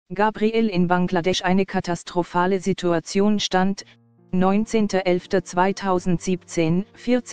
Gabriel in Bangladesch eine katastrophale Situation Stand, 19.11.2017,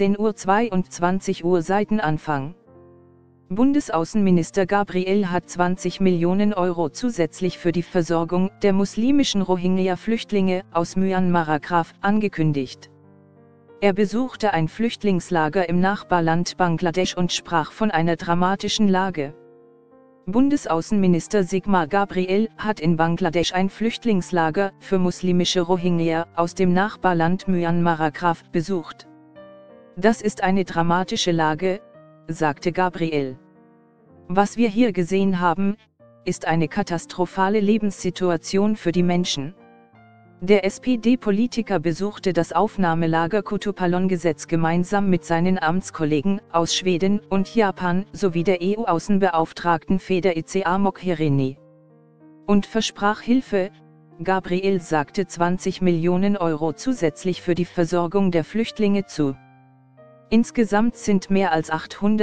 14:22 Uhr Seitenanfang. Bundesaußenminister Gabriel hat 20 Millionen Euro zusätzlich für die Versorgung der muslimischen Rohingya-Flüchtlinge aus Myanmar angekündigt. Er besuchte ein Flüchtlingslager im Nachbarland Bangladesch und sprach von einer dramatischen Lage. Bundesaußenminister Sigmar Gabriel hat in Bangladesch ein Flüchtlingslager für muslimische Rohingya aus dem Nachbarland Myanmar besucht. Das ist eine dramatische Lage, sagte Gabriel. Was wir hier gesehen haben, ist eine katastrophale Lebenssituation für die Menschen. Der SPD-Politiker besuchte das Aufnahmelager Kutupalon-Gesetz gemeinsam mit seinen Amtskollegen aus Schweden und Japan sowie der EU-Außenbeauftragten Federica Mogherini. Und versprach Hilfe. Gabriel sagte 20 Millionen Euro zusätzlich für die Versorgung der Flüchtlinge zu. Insgesamt sind mehr als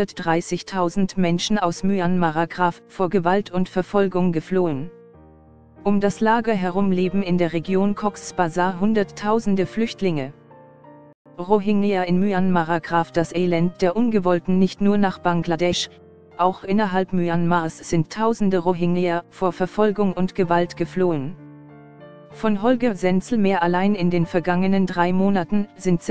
830.000 Menschen aus Myanmar vor Gewalt und Verfolgung geflohen. Um das Lager herum leben in der Region Cox's Bazar Hunderttausende Flüchtlinge. Rohingya in Myanmar. Das Elend der Ungewollten nicht nur nach Bangladesch, auch innerhalb Myanmars sind Tausende Rohingya vor Verfolgung und Gewalt geflohen. Von Holger Senzelmeer allein in den vergangenen 3 Monaten sind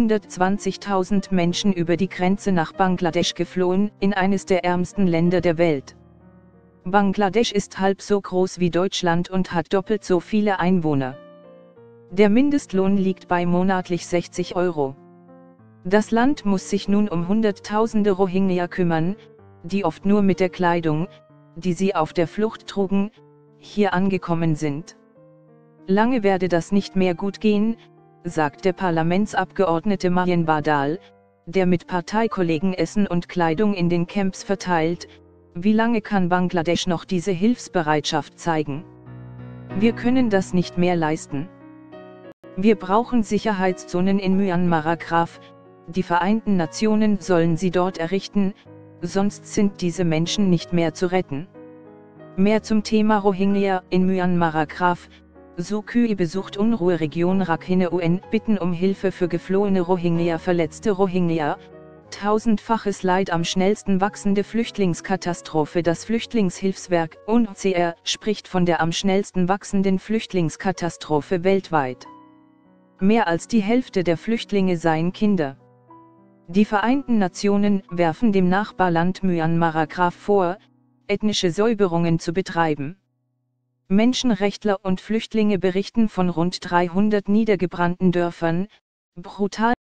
620.000 Menschen über die Grenze nach Bangladesch geflohen, in eines der ärmsten Länder der Welt. Bangladesch ist halb so groß wie Deutschland und hat doppelt so viele Einwohner. Der Mindestlohn liegt bei monatlich 60 Euro. Das Land muss sich nun um Hunderttausende Rohingya kümmern, die oft nur mit der Kleidung, die sie auf der Flucht trugen, hier angekommen sind. Lange werde das nicht mehr gut gehen, sagt der Parlamentsabgeordnete Marjan Bardal, der mit Parteikollegen Essen und Kleidung in den Camps verteilt. Wie lange kann Bangladesch noch diese Hilfsbereitschaft zeigen? Wir können das nicht mehr leisten. Wir brauchen Sicherheitszonen in Myanmar. Die Vereinten Nationen sollen sie dort errichten, sonst sind diese Menschen nicht mehr zu retten. Mehr zum Thema Rohingya in Myanmar. Suu Kyi besucht Unruheregion Rakhine. UN bitten um Hilfe für geflohene Rohingya. Verletzte Rohingya. Tausendfaches Leid. Am schnellsten wachsende Flüchtlingskatastrophe. Das Flüchtlingshilfswerk UNHCR spricht von der am schnellsten wachsenden Flüchtlingskatastrophe weltweit. Mehr als die Hälfte der Flüchtlinge seien Kinder. Die Vereinten Nationen werfen dem Nachbarland Myanmar vor, ethnische Säuberungen zu betreiben. Menschenrechtler und Flüchtlinge berichten von rund 300 niedergebrannten Dörfern, brutal